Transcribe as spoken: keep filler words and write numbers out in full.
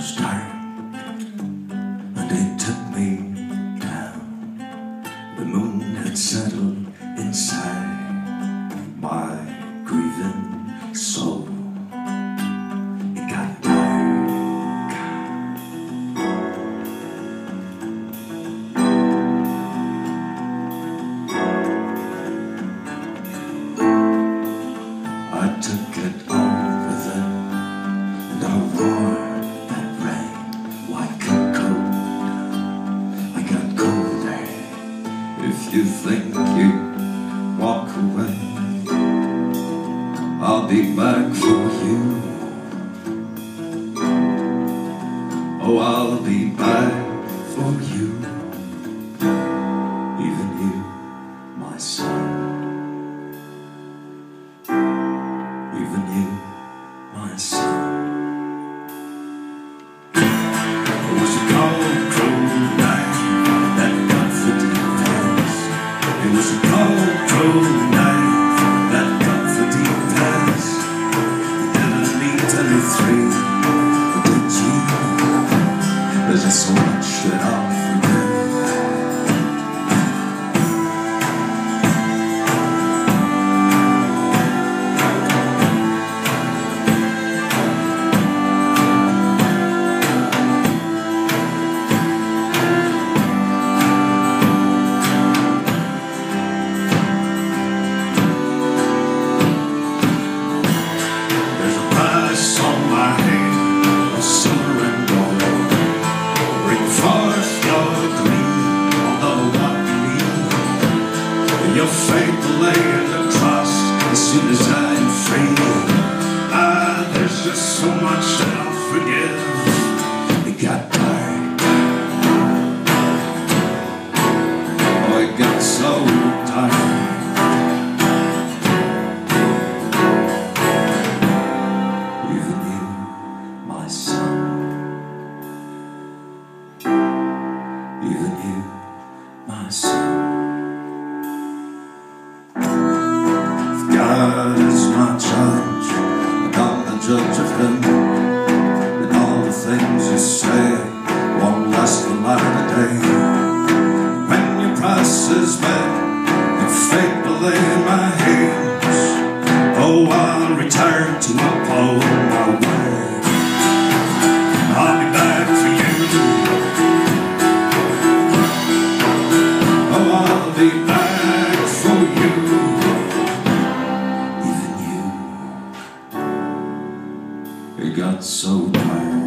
was dark, and they took me down. The moon had settled inside my grieving soul. It got dark. I took it all with it, and I wore that rain like a coat. I got colder. If you think you walk away, I'll be back for you. Oh, I'll be back for you. Even you, my son. Even you, my son. It was a cold, cold night that got the details. It was a cold, cold night that got the details. You didn't need any three, did you? There's just so much that I'll forget. Your faith lay in the cross as soon as I'm free. Ah, there's just so much that I'll forgive. It got dark. Oh, it got so dark. Even you, my son. Even you, my son. God is my judge, and I'm the judge of him. And all the things you say won't last the light of day. When your price is met, your fate will lay in my hands. Oh, I'll return to uphold my word. I'll be back for you. Oh, I'll be back for you. It got so dark.